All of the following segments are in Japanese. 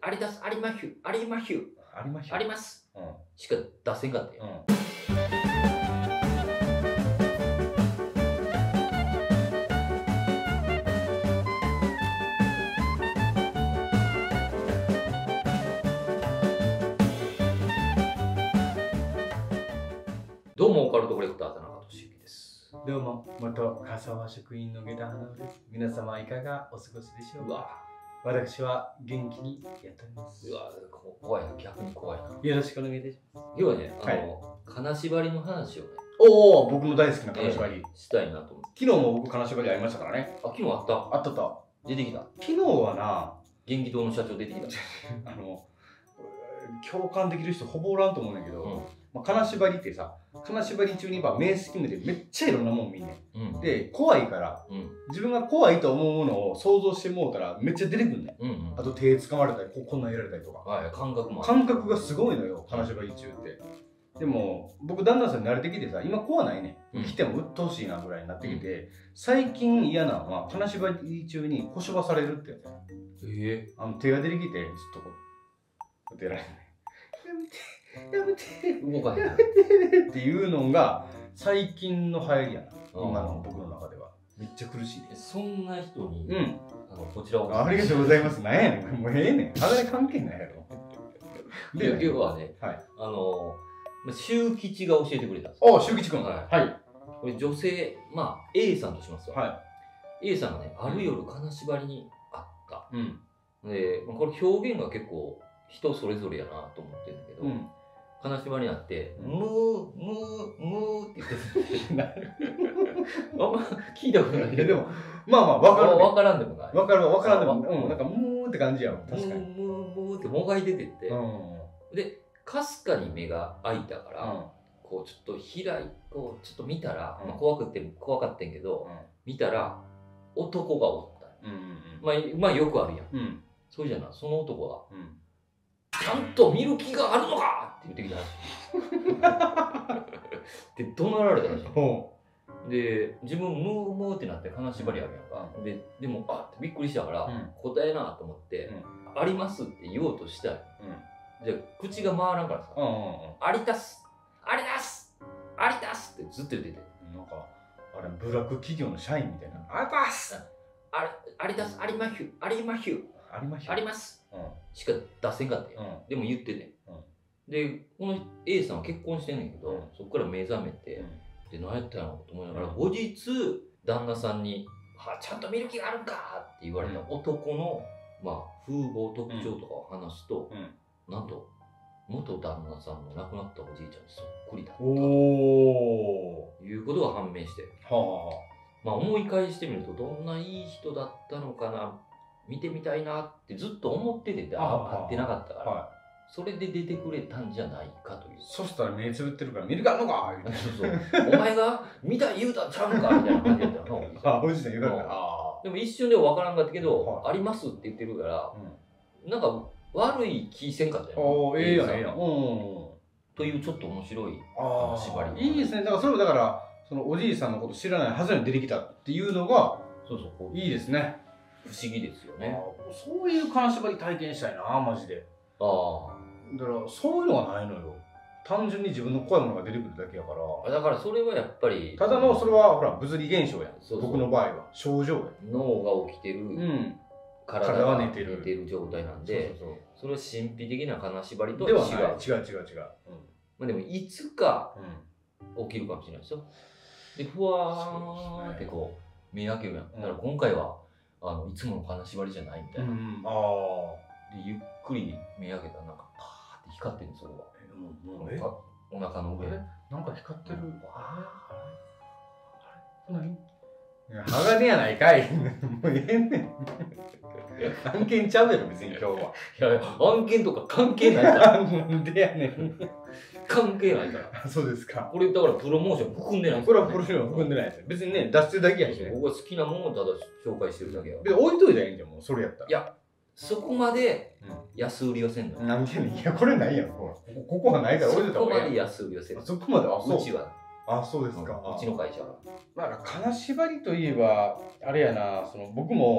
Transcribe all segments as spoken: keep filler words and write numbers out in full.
ありだす、ありまひゅ、ありまひゅ、 ありましょあります。 うん。 しか出せんかったよ。 うん。 どうも、オカルトコレクター田中俊之です。 どうも、元笠間職員の下駄花です。皆様いかがお過ごしでしょうか。 うわ私は元気にやっております。 うわ怖いな、逆に怖いな。 よろしくお願いいたします。 今日はね、あはいの、金縛りの話をね、 おお、僕の大好きな金縛り。 えーしたいなと思って。 昨日も僕金縛りありましたからね。 あ、昨日あったあったあった。 出てきた。 昨日はな、 元気堂の社長出てきた。 あの、共感できる人ほぼおらんと思うんだけど、 うんまあ、金縛りってさ、金縛り中にまあ目隙めてめっちゃいろんなもん見んねうんん。で、怖いから、 うん自分が怖いと思うものを想像してもうたらめっちゃ出てくるねん。 うんうんあと手掴まれたり、ここんなんやられたりとか。 はい、感覚もある。 感覚がすごいのよ、金縛り中って。でも、僕、旦那さんに慣れてきてさ、今怖ないね、 うん来ても鬱陶しいなぐらいになってきて、最近嫌なのは、金縛り中に腰ばされるってやつ。 えあの手が出てきて、ずっとこう、出られない。やめて、やめて、 ー、動かへん。 やめてっていうのが、最近の流行りやな、今の僕の中では。めっちゃ苦しいで。 そんな人に、 うん。 あのこちらを。 ありがとうございます。なんやねん。もうええねん。肌に関係ないやろ。 で、今日はね、 はい。 あの、まあ周吉が教えてくれたんですよ。 あ、周吉君。 ははいい。 これ女性、まあ A さんとしますわ。 は A さんがね、ある夜金縛りにあった。 い。うん。 で、まあこれ表現が結構人それぞれやなと思ってるんだけど、 うん。 金縛りにあって、 うんムー、ムー、ムーって言ってた。あんま聞いたことないいや、 けど、 でも、まあまあ、わかる、ね。 わからんでもない。 わかるわからんでも、 あうん、なんか、ムーって感じやん。確かに。 ムー、ムー、ムーってもがいててって。 うん。 で、かすかに目が開いたから、こうちょっと開いこうちょっと見たら、 うんまあ、怖くて怖かったんけど、見たら男がおった。 うん。うん。 まあ、まあよくあるやん。 うん。うん。 そうじゃない、その男がうん。 「ちゃんと見る気があるのか!」って言ってきたらしい。で怒鳴られたらしい。 ほで自分ムームーってなって金縛りあるやんか。ででもあってびっくりしたから、 うん答えなと思って、ありますって言おうとしたい。 う。うん。 じゃあ口が回らんからさ、 うん。うん。 ありたすありだすありだすってずっと言ってて。 なんか、あれ、ブラック企業の社員みたいな。ありますあれ、ありだす、ありまひゅ、ありまひゅ、 ありました。 ありますうん。 しか出せんかったよ。 うん。 でも言ってて。 うんで、この A さんは結婚してんねんけど、 うんそこから目覚めて、 うんで、何やったんやろと思いながら、 うん後日、旦那さんに、はちゃんと見る気があるんかって言われた男の、まあ、風貌、特徴とかを話すと、 うん。 なんと、元旦那さんの亡くなったおじいちゃんにそっくりだったおー。 ということが判明して、 はまあ、思い返してみるとどんないい人だったのかな、見てみたいなってずっと思ってて、 あはあ会ってなかったから、 あ。はそれで出てくれたんじゃないかというい。。そしたら目つぶってるから見るかあんのか言うて。 そうそうお前が見た言うたんちゃうんかみたいな感じだったよなおじいちゃん。 あ、おじさん言うからな。あでも一瞬では分からんかったけど、 はいありますって言ってるからあ。、うん。 なんか悪い気せんかったよな。 おー、ええやん、 さええやん。うん。 というちょっと面白い。 あ縛りあ、いいですね。だからそれもだから、そのおじいさんのこと知らないはずに出てきたっていうのがそうそう、こういいですね。 不思議ですよね。 あーそういう金縛り体験したいな、マジで。 あだからそういうのがないのよ。単純に自分の怖いものが出てくるだけやから。 あ。だからそれはやっぱり、 ただのそれはほら物理現象やん。 そうそう僕の場合は症状や。 脳が起きてる、 うん。 体体はが寝てる寝てる状態なんで、 そうそれは神秘的な金縛りとそうは違う。 ではない。違う違う違う。 まあでもいつかうん。 起きるかもしれないですよ。で、ふわーってこう、目開けるやん。 うんだから今回は、あの、いつもの金縛りじゃないみたいな。 うん。うん、ああ。 で、ゆっくり目開けたら、なんかパーって光ってんの、それは。 え、もう、もう、えあお腹の上。 えなんか光ってる。 ああれ何鋼やないかい。もうええねん。案件ちゃうやろ、別に今日は。 いやいや、案件とか関係ないから。 なんでやねん。 関係ないから。 そうですか。 これだからプロモーション含んでないんですこれよはプロフィール含んでないです。別にね、出してるだけやしね。 僕が好きなものをただ紹介してるだけや。 別に置いといたらいいんじゃん、もうそれやったら。 いや、そこまでう安売りはせんのよ。 ん。なんでやねん。いや、これないやん。ほら、ここここがないから置いといたそこまで方がいいやん。 安売りはせんあそこまで、あ、そううちは。 あ、そうですか。 うちの会社は。 まあ、金縛りといえば、あれやな、その僕も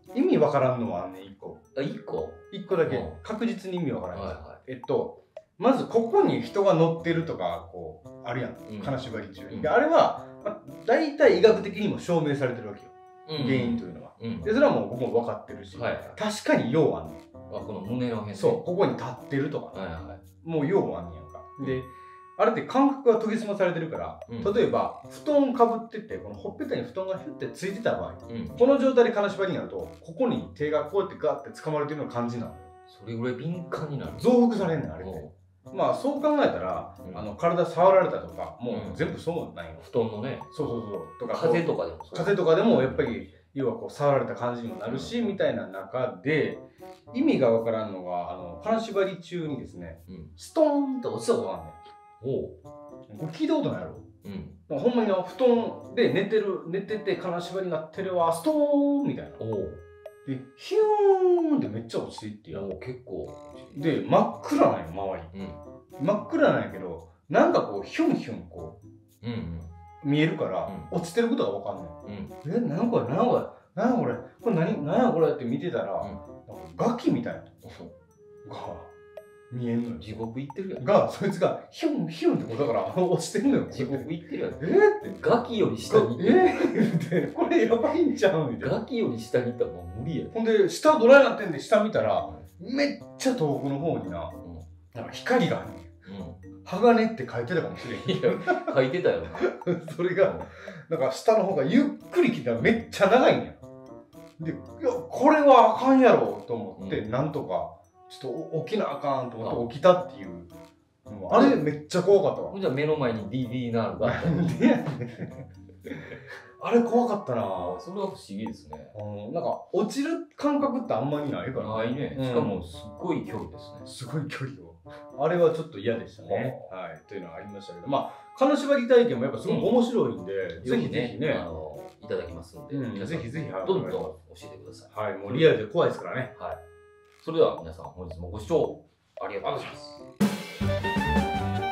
意味わからんのはねいっこあ、いっこいっこだけうん確実に意味わからん、 はいはえっとまずここに人が乗ってるとかこうあるやん、 うん金縛り中に、 うんであれは、まあ、大体医学的にも証明されてるわけよ、 い。 原因というのは、 うん。 でそれはもう僕も分かってるし、 はいはい。 確かにようあんねん、 あ、この胸の辺ね。 そうここに立ってるとか、 はいはい。 もうようあんねんやんか、であれって感覚が研ぎ澄まされてるから、 うん例えば布団かぶっててこのほっぺたに布団がヒュッてついてた場合、 うん。 この状態で金縛りになるとここに手がこうやってガッて掴まれてるような感じなのよ、 それぐらい敏感になる。 増幅されんねんあれって、 うまあそう考えたら、 うんあの体触られたとかもううん全部そうなんよ、 ん。布団のね、 そうそうそうとか風とかでもそう。 風とかでもやっぱり要はこう触られた感じにもなるし、 うんみたいな中で意味がわからんのがあの金縛り中にですねうん。 ストーンって落ちたことがあんねおう。 ん、これ聞いたことないやろ、 うん。 ほんまにあの布団で寝てる寝てて金縛りになってるわストーンみたいなおう。 でヒューンってめっちゃ落ちていってやおう、結構。 で真っ暗なんよ周りうん。 真っ暗なんやけどなんかこうヒュンヒュンこうんうん。 う見えるから、 う落ちてることが分かんないうん。 えなんこれなんこれなんこれこれ何何やこれって見てたら、なんかガキみたいなのが見えんのよ地獄行ってるやん。 がそいつがヒュンヒュンってことだから落ちてんのよ地獄行ってるやん。 えーってガキより下に行ってる。 えーってこれやばいんちゃうみたいなガキより下に行ったらもう無理やん。 ほんで下どないなってんで下見たらめっちゃ遠くの方になうん。 なんか光があるねんうん。 鋼って書いてたかもしれんいや、書いてたよな。 それがなんか下の方がゆっくり来たらめっちゃ長いんやでいやこれはあかんやろと思って、 うんなんとかちょっと起きなあかんと思あって起きたっていうあれめっちゃ怖かったわほんじゃ目の前に ディーディー ナールがあった。 なんでやねんあれ怖かったなあそれは不思議ですね。 うんなんか落ちる感覚ってあんまりないからないね。 うんしかもすっごい距離ですね。 すごい距離をあれはちょっと嫌でしたねはいというのがありましたけどまあ金縛り体験もやっぱすごく面白いんで、ぜひぜひねあのいただきますんで、 うん皆さんぜひぜひどんどん教えてください。 はいもうリアルで怖いですからねはい。それでは皆さん本日もご視聴ありがとうございます。